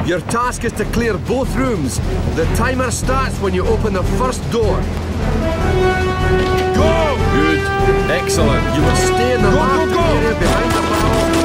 Your task is to clear both rooms. The timer starts when you open the first door. Go! Good. Excellent. You will stay in the lab area behind the barrels.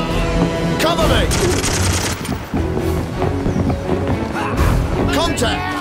Contact!